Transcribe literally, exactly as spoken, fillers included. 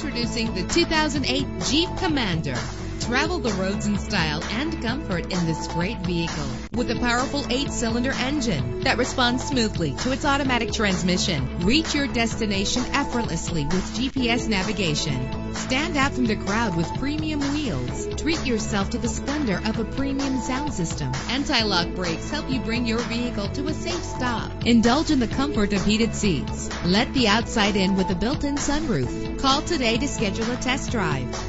Introducing the two thousand eight Jeep Commander. Travel the roads in style and comfort in this great vehicle with a powerful eight-cylinder engine that responds smoothly to its automatic transmission. Reach your destination effortlessly with G P S navigation. Stand out from the crowd with premium wheels. Treat yourself to the splendor of a premium sound system. Anti-lock brakes help you bring your vehicle to a safe stop. Indulge in the comfort of heated seats. Let the outside in with a built-in sunroof. Call today to schedule a test drive.